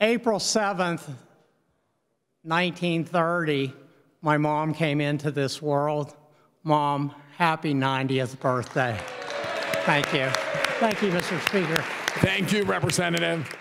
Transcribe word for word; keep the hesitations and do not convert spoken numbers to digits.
April seventh, nineteen thirty, my mom came into this world. Mom, happy ninetieth birthday. Thank you. Thank you, Mister Speaker. Thank you, Representative.